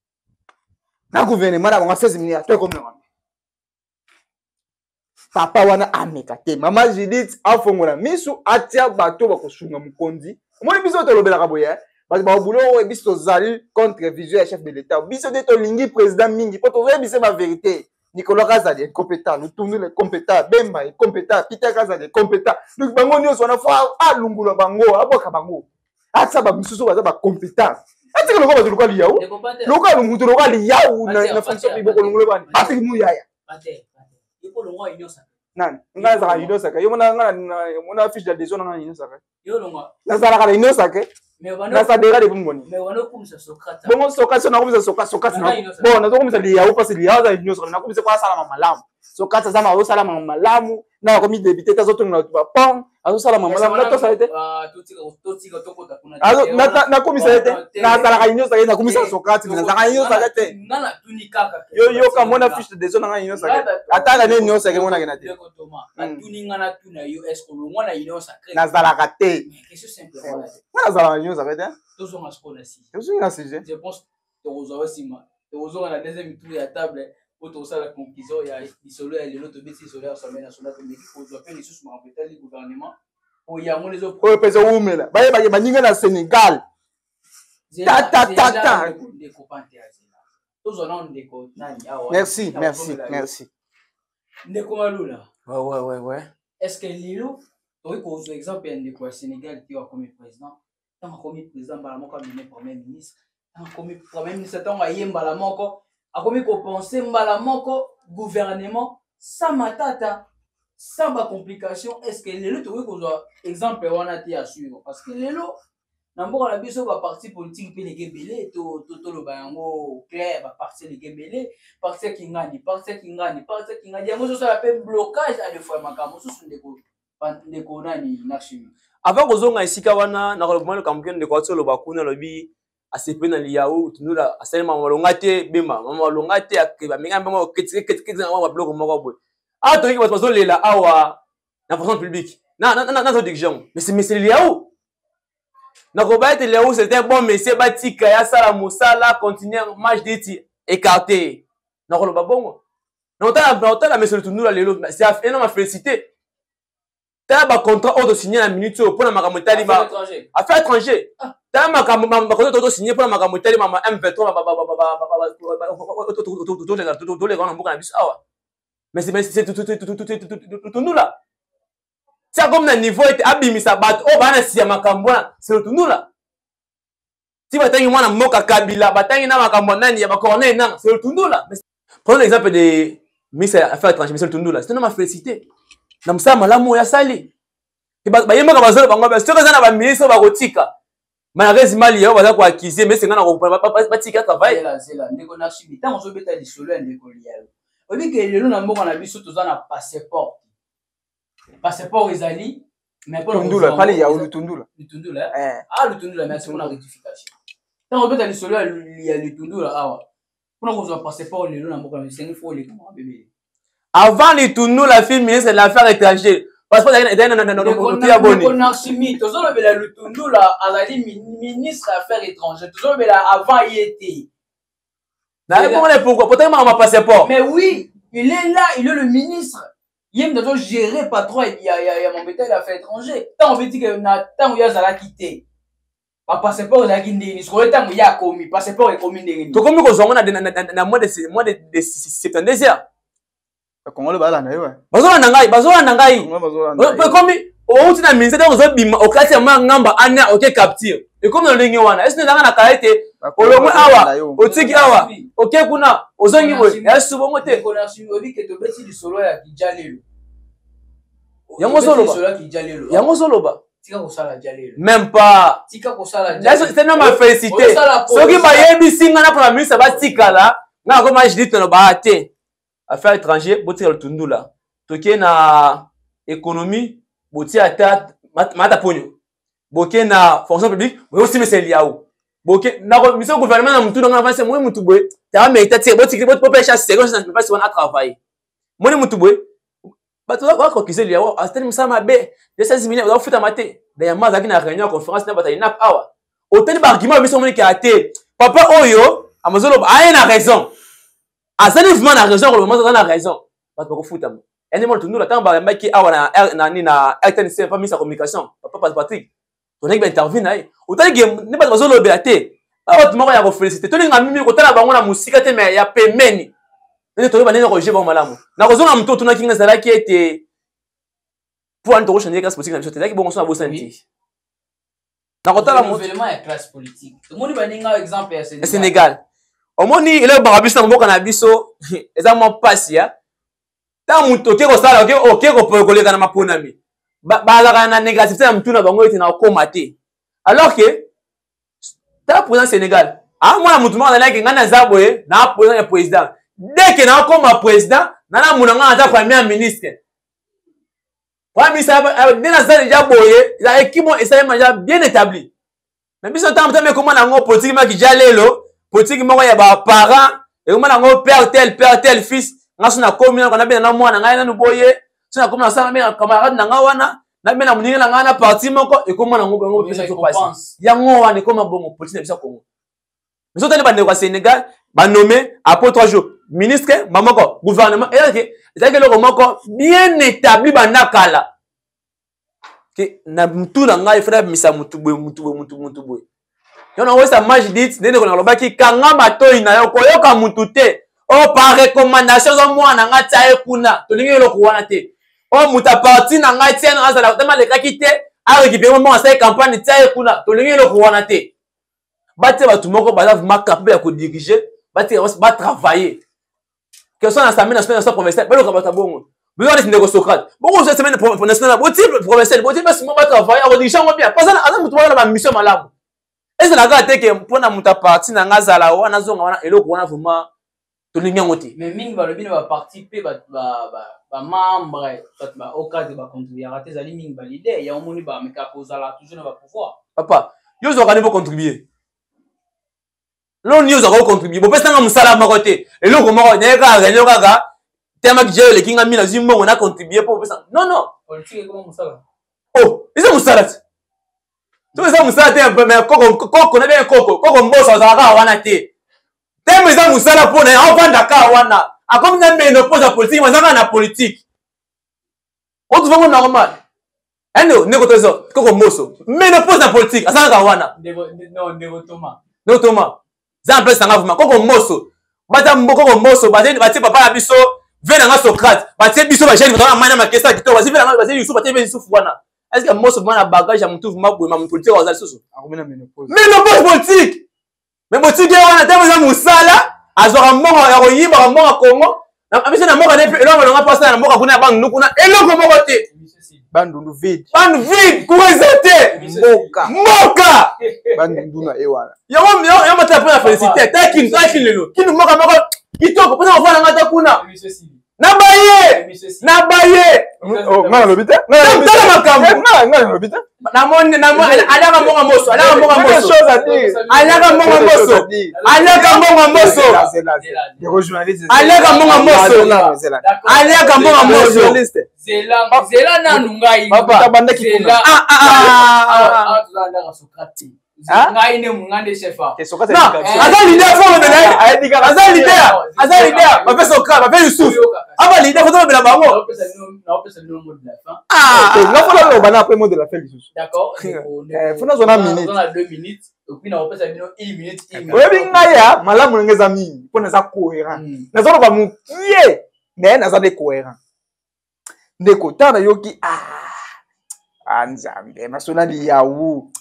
na gouvernement na 16 milliards te comme na ngwa papa wana ameka te mama Judith afongola misu atia bato ba kosunga mukonzi moni biso to lobela ka boye parce que boulot biso zali contre visuel chef de l'état biso de to lingi président mingi pour to biso ma vérité Nicolas Kazadi est compétent nous tourner les compétents Bemba est compétent Peter Kazadi est compétent donc bango nyonso na fa alungula bango aboka bango atsa ba misusu baza ba compétent atika lokwa bazuluka liyaou lokwa lungutu lokwa liyaou na fonction iboko lungula bani atiki mu yaya ate ipo longwa inyosa nani ngaza ka inosaka yo mona fiche d'adhésion na inosaka yo longwa na sala ka inosaka na sa dera de bungoni mais wana kumisa Socrate bongo Socrate na kumisa Socrate na bon na kumisa liyaou parce liyaou za inosaka na kumisa kwa sala malamu Socrate za ma sala malamu na komi débuter tazoto na tuba pom azo sala malamu na to sa ete totika tokota kuna azo na komisa ete na sala ka inosaka na komisa Socrate na sala ka inosaka ete ngana tuni kaka yo ka mona fiche de zone na inosaka ataka ne inosaka mona gena te tuni ngana tuna yo est-ce que le mona inosaka na sala ka te question simple voilà na sala ka inosaka te tozo nga skona si tozo nga si je pense que aux aussi ma tozo nga la deuxième tour ya table autre ça la conclusion il y a isolé il y a l'autre bêtise isolé à l'Assemblée nationale comme il faut appeler les sous le gouvernement pour y avoir les autres oyo pesa umela baninga na Sénégal ta merci ndeko malula ouais est-ce que lilo toi ko zo exemple ya ndeko ya Sénégal qui a comme président tant comme président bala moko amené premier ministre tant comme premier ministre tant ayemba la moko a comme ko penser mbala moko gouvernement sans matata sans ba complication est-ce que lelo toi ko zo exemple wana ti assure parce que lelo na mboka na biso ba parti politique pe leke belé to lo ba yango clair ba parti leke belé parti kingani yango so ça appelle blocage à de fois makamo so ndeko nani nakshimi avant kozonga esika wana na koloboma le kampion de kwatso lo bakuna lobi asepe na liaou tunula asali mama longate bema mama longate akeba menga mama ketike na wa bloc moko boy ah to ki bazo lela awa na fonction publique na zo diction mais c'est liaou na ko ba être liaou c'était bon monsieur batika ya sala musala continuer match d'iti écarté na koloba bongo na otala monsieur tunula lelo c'est énorme félicité t'as un contrat auto signé la minute pour la makamotali affaire étranger t'as un contrat auto signé pour la makamotali mama M23 tous les grands boucan bis awa mais c'est tout nous là c'est comme le niveau était abimisa bat oh bana si makambo c'est tout nous là si batangi mwana moka kabila batangi na makambo nani ya bakorne na c'est tout nous là prenons l'exemple de ministre affaires étrangères monsieur tout nous là c'est une félicité na msa malamu ya sali ba yemaka bazolo bango ba soko za na ba ministre ba kotika malgré mali yo baza ko accuser mais senga na ko ba tika travail là ndeko na chibi tant on beta lisolo ya ndeko lialo obi ke lelo na mboka na biso toza na passeport ezali mais pour tundula pale ya lutundula lutundula merci pour la rectification tant on beta lisolo ya lutundula awa pour qu'on soit passeport lelo na mboka na biso il faut les comment bébé avant les tournois la fille ministre de l'affaires étrangères passeport était na boni konarchimi tozolo bela lutundula azali ministre affaires étrangères tozolo bela avant il était na répondre pourquoi peut-être ma passeport mais oui il est là il est le ministre il doit gérer patron il y a mon bétail affaires étrangères tant on veut dire que na tant il y a zala quitter ba passeport za kindeni ce que tant il y a commis passeport est commis ndeni to komi ko zonga na mois de 72 heures Congolais balana yo bazolanda ngai comme outi na ministère ozobima okati ya ngamba anya oke capture et comme ndenge wana est-ce que ndanga na kaete olongo awa otiki awa oke kuna ozongi boy ya subongo te obi ke to beti lisolo ya kijalelo yango soloba tika ko sala jalelo même pas tika ko sala jalelo c'est non ma félicité soki bayebi singa na premier ministre batikala na ko match dit no ba te affaires étrangères botir le tundula toke na économie botir ata mata ponyo boke na fonction publique mais aussi c'est liaou boke na mission gouvernement na mutu na avance moi mutu boy ta mais ta tire botir bot pêche seconde ça ne peut pas se voir à travailler moi mutu boy bato wa ko kiser liaou astel msama be de 16 millions va futa maté da maza kina réunion conférence na bataille nap awa autant d'arguments mission moni ki até papa oyo amazolo a une raison azali vraiment na raison le moment na raison parce que futa mo ene mo tundula tamba mbaki awa na RTNC pas mis sa communication papa Patrick on est interview na autant que ne pas bazolo beate awa tumako ya ko féliciter to linga mimi ko tala bango na musika te mais ya pemeni ne to ba ne ko jeba malamu na ko zonga mtoto na kinga zala ki était pour un toro changer classe politique na biso te ki bongo so na bosanti na ko tala mouvement ya classe politique to moni ba ninga exemple ya Sénégal omoni ile barabisa mboka na biso eza mo pasi ya ta muto ke ko sala oke ko koleka na maponami bazaka na négativité ya mutuna bango ete na koma te alors que ta président Sénégal mwana mutu moko azalaki ngai naza boye na président ya président dès que na koma président nana muna ngai naza premier ministre nde naza deja boye eza ekimo esalema ja bien établi mais biso ntango mutame ekoma nango politique maki ja lelo politique moko ya ba parents et comment nango père tel fils ngaso na komi na bena na mwana ngai nanu boye so na komi na sala na camarade na nga wana na bena muninga na nga na parti moko et comment nango bongo pesa to passe yango wana ekoma bongo politique na bisa Congo mais so tani bande kwa Sénégal ba nommé après 3 jours ministre mamoko gouvernement ezalaki eloko moko bien établi bandakala ke na mutu na ngai ifuna bimisa mutu boye yo na wesa mage dit ndenge kona lobaki kanga matoi na yo koyoka mutu te o par recommandation zo mwana nga tia kuna tolingi eloko wana te o muta parti na ngai tia na azala tellement lekaki te a récupérer mo sa campagne tia kuna tolingi eloko wana te bate batu moko baza vraiment capable ya ko diriger bate ba travailler que soit na semaine nationale provinciale belo ka bata bongo besoin de ndeko Socrate bongo cette semaine nationale boti provinciale boti parce que ba travailler a diriger ngo bien parce que aza mutu ba mission malamu est-ce la gars te que mpona muta parti na ngazala wana zonga wana eloko wana vraiment tolingi ngo te mais mingi balobi na ba participer ba membre ba au cadre ba contribuer rater zali mingi ba leader ya omoni ba meka kozala toujours na ba pouvoir papa yo zo kanebo contribuer l'on zo ko contribuer bo pesa nga musala mako te eloko mako neka ganyo kaka tema ki jele kinga mina zimbo na contribuer po pesa non politique comme musala oh isa musala to isa musala te mais koko na bien koko mboso za ka wana te tema isa musala po na opanda ka wana akomi na meno poza politique mazanga na politique on trouve normal endo neko tozo koko mboso meno poza politique asanga ka wana ndego Thomas za place nga vuma koko mboso bata mboko mboso bati papa na biso vena nga Socrate bati biso ba jeune vraiment mana makesa kitoko bati vena nga bati Yusuf bati Yusuf wana est-ce que mboso bana bagage ya mutu vuma boye ma politique wa zalisoso akomena menopause politique mais politique wana tellement za musala azora mbongo ya koyiba mbongo Congo na biso na mboka nepe eloko longa pasa na mboka kuna bangu nukuna eloko moko te bandundu vide kuwezete mboka bandundu na ewana yo mata pona félicité takin lelo kinu mboka moko kitoko pona kofana ngata kuna na baye ngana lobite ngana makambo ngana lobite namoni alaka mbonga moso alaka mbonga moso alaka mbonga moso alaka mbonga moso alaka mbonga moso alaka mbonga moso zela na nungai tabanda kikuna ngai ne mungande chefa aza leader fo bela aza leader ba fait Socrate ba fait Yusuf aba leader faut bela bango na opesa le mot de la fin nga fola lo bana après mot de la fin lisusu d'accord fona zona minute zona 2 minutes et puis na opesa bino 1 minute oyebi ngai ya malamu ngeza mingi mpo naza cohérent nazoloba mokie mais naza de cohérent ndeko tana yoki nzambe masona liyawu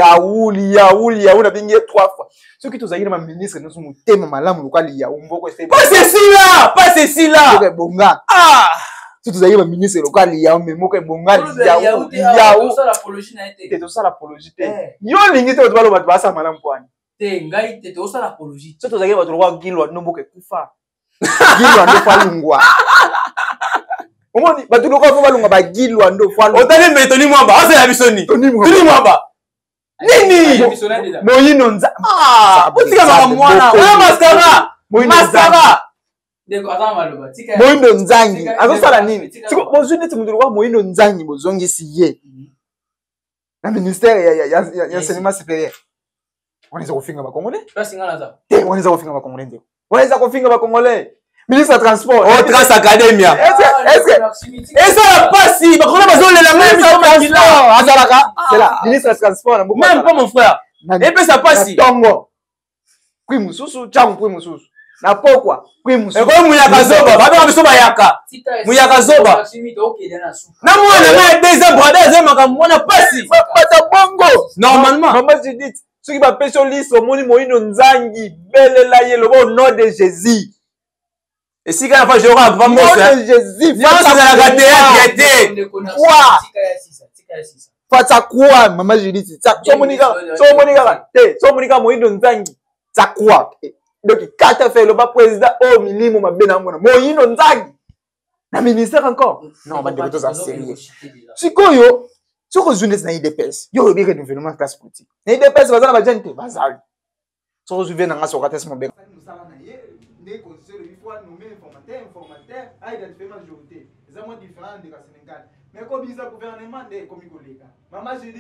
na bingi 3 fois soki tozalaki na baministre nyonso motema malamu loka liyawu mboko pas ceci là ebonga so tozalaki baministre loka liyawu me moko ebonga liyawu te tosala apologie te yo olingi te bato baloba bato basala malamu pwani te ngai te tosala apologie so tozalaki bato loka gilwa ndo mboka ekufa gilwa ndo falungwa omoni bato loka fo balunga bagilwa ndo falungwa otali mbele toni mwamba asala bisoni toni mwamba nini moyino nza otika maka mwana oyo maskara moyindo nzangi azosala nini siko bozwi neti mutu loka moyindo nzangi bozongisi ye na ministère ya enseignement supérieur wanaweza kufinga bakongole wanaweza kufinga bakongole ndio wanaweza kufinga bakongole ministre ya transport oh trans academia est-ce la pasi bakona bazolela même azalaka c'est la ministre ya transport même pas mon frère et puis ça pasi tongo kwi mususu changu kwi mususu na pokwa kwi mususu eko muyaka zoba baba biso bayaka muyaka zoba na mwana na deuxième brother deuxième makamona pasi pata bongo normalement mama Judith soki bapesi liste omoni moyindo nzangi belela ye lobo au nom de Jésus esika na fa jora papa moso ya Jésus nyonso ezalaka te fata kwa mama Judith so monika moyindo nzangi takwa donc kata fait le bas président au minimum ma bena mona moyindo nzangi na ministère encore non ba de ça sérieux sikoyo soko journée na IDPS yo bi renouvellement classe politique na IDPS bazana ba gente bazali soko juve na ngaso kata simo be des conseils, il faut nommer informateur, à identifier majorité. C'est moins différent de la Sénégal. Mais comme il y a un gouvernement, comme il y a maman, j'ai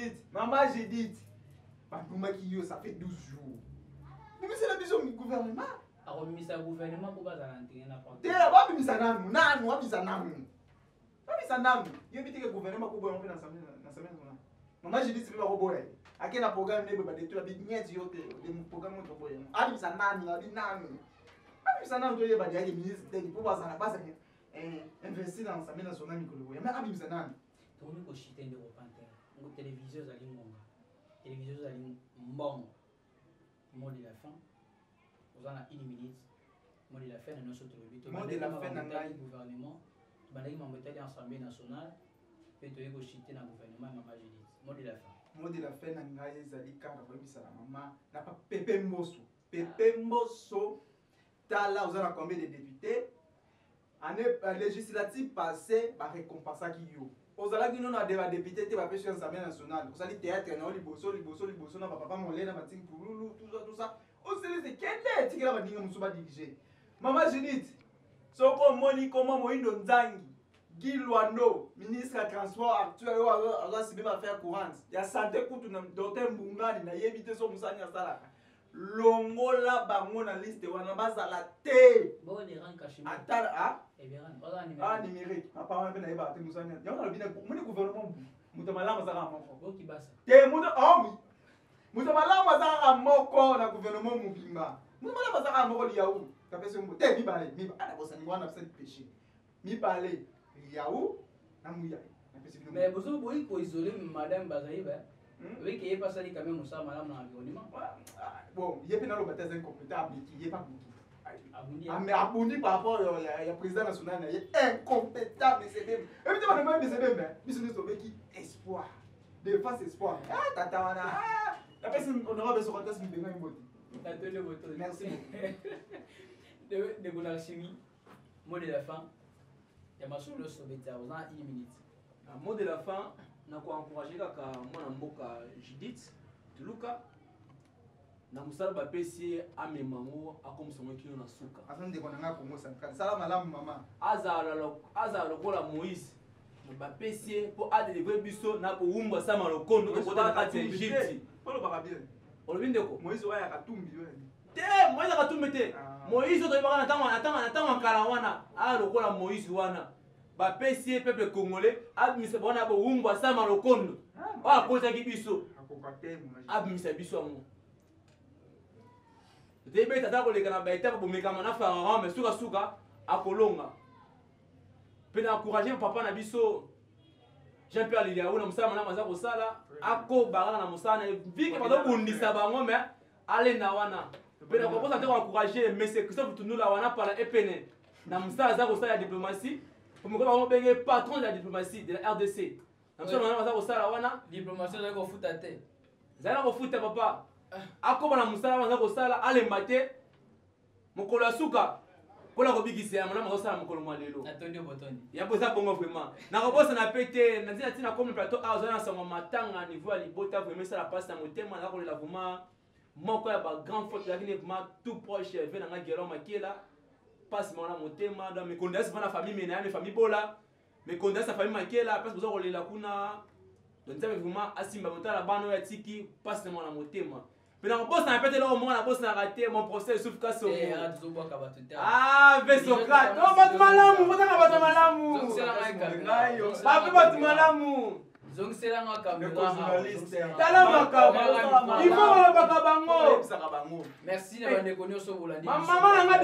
dit, ça fait 12 jours. Mais c'est la vision du gouvernement. bakomisa gouvernement ko bazala ntinga na porte te babimisa nanu babimisa nanu yebi te gouvernement ko boya na semaine mama je dis c'est pas boya akena programme ne ba de tout la bignette yote de programme to boya abimisa nanu to yeba de ministre te pour bazala basa investir dans sa mena sona mikolo boya mais abimisa nanu to ko shite ndeko panter ngo télévision zali ngonga télévision zali mbongo mot de la fin vous en a 1 minute mot de la fin nous sommes trouvés mot de la fin dans le gouvernement bandaki mambetali assemblée nationale pe to yeko shite na gouvernement mama Judith mot de la fin na ngai ezali kaka koyebisa na mama na Pepe Mbosso tala ozala combien de députés année législative passée ba récompensaki yo ozalaki no na débat député te ba pêche assemblée nationale ozali théâtre na liboso na papa molena bating pululu tout ça oseli se kende tikela badinga musuba diriger mama Judith soko moni koma moindo nzangi Gilwando ministre ya transport actuel oyo sibe ba faire courante ya santé kutu na docteur Mbungani na yebi te so musani asala longola bango na liste wana bazala te bon les rangs cachés atala numérique papa wana pe na yeba te musani ya na bina moni gouvernement muta malama za moko boki basa te muta malama za moko na gouvernement mubimba muta malama za moko liaou kapese mbo te mibale ana bosani wana pesa péché mibale liaou na muya mais vous pouvez isoler madame Bazaïba oui qui est pas ça quand même ça madame na environnement bon il y a pas le baptême incompétent il y a pas mais abundi par rapport ya président national il est incompétent mais c'est même et puis même c'est même business to qui espoir de face espoir tata wana la personne honorable sur contexte me benga mboti attendez votre merci de la chimie mot de la fin ya masolo sobeta on a 1 minute mot de la fin na ko encourager kaka mwana mboka Judith Tuluka na musala ba pesi amemango akomsongo kino na suka asante ko nanga Congo Central salam alamu mama aza lokola Moïse ba pesi po adeliver biso na ko umba sama lokondo ko kota kati Egypte polo baka bien olobinde ko Moïse waya katumbi te Moïse katumbi te Moïse to ibaka na tanga kala wana lokola Moïse wana ba pesi peuple congolais abimisa bona bo umba sama lokondo kota ki biso abimisa biso amu debe tata ko leka na ba étape bomeka na pharaon mais suka akolonga pena encourager papa na biso Jean-Pierre Liliaou na musala na maza ko sala ako baraka na musala viki ba do bundisa bango mais ale na wana pena ko posa te ko encourager mais c'est Christophe Tunula wana para epene na musala za ko sala ya diplomatie pour me ko benge patron de la diplomatie de la RDC na musala na maza ko sala wana diplomatie za ko futa te zala ko futa papa ako bana musala maza ko sala ale mate mokolo asuka pola ko bigisa mona maza sala mokolo mwa lelo attendez botoni ya boza bongo vraiment na ko bosa na pete na zina tina comme plateau a zona sama matanga niveau ya libota vraiment ça la passe na motema na ko la vraiment moko ya ba grand faute lakini vraiment tout proche vena nga gero makela passe mona motema dans mes condoléances pour la famille mena mes famille bola mes condoléances famille makela passe boza ko lela kuna donc ça vraiment asimba motala bano ya tiki passe mona motema mais na boss na pete lo mo na boss na raté mon procès souffre ka so Socrate oh batu malamu botaka batu malamu papi batu malamu zongsela nga kamera tala makabo il faut baka bango merci na bande konyo so bolandi mama